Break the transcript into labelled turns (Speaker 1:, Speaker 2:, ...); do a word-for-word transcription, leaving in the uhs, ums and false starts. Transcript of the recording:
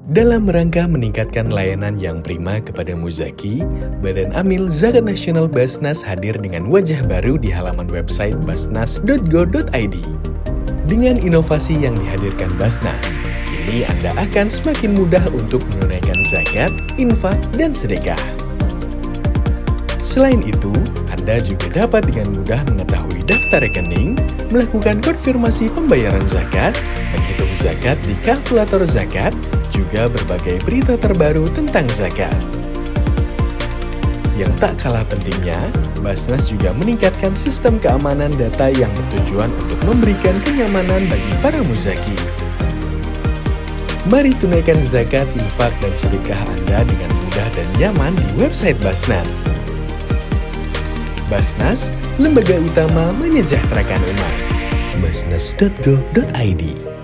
Speaker 1: Dalam rangka meningkatkan layanan yang prima kepada muzaki, Badan Amil Zakat Nasional Basnas hadir dengan wajah baru di halaman website basnas dot go dot i d. Dengan inovasi yang dihadirkan Basnas, kini Anda akan semakin mudah untuk menunaikan zakat, infak, dan sedekah. Selain itu, Anda juga dapat dengan mudah mengetahui daftar rekening, melakukan konfirmasi pembayaran zakat, menghitung zakat di kalkulator zakat, juga berbagai berita terbaru tentang zakat. Yang tak kalah pentingnya, Basnas juga meningkatkan sistem keamanan data yang bertujuan untuk memberikan kenyamanan bagi para muzaki. Mari tunaikan zakat, infak, dan sedekah Anda dengan mudah dan nyaman di website Basnas. Basnas, lembaga utama menyejahterakan umat. basnas dot go dot i d